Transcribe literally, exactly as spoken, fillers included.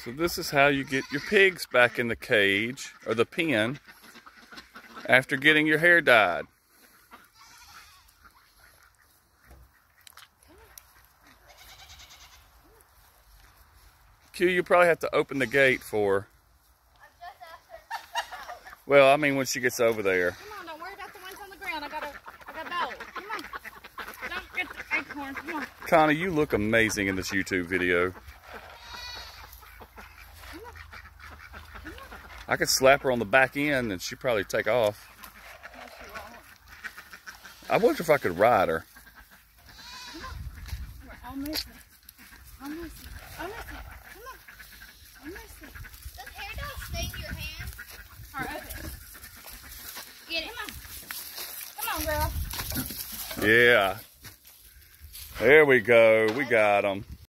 So this is how you get your pigs back in the cage, or the pen, after getting your hair dyed. Q, you probably have to open the gate for her. Well, I mean when she gets over there. Come on, don't worry about the ones on the ground. I got a, I got a bowl. Come on. Don't get the acorn. Come on. Connie, you look amazing in this YouTube video. I could slap her on the back end and she'd probably take off. I wonder if I could ride her. We're almost there. Almost there. Almost there. Come on. Almost there. Does hair dye stay in your hand? All right, open. Get it. Come on. Come on, girl. Yeah. There we go. We got them.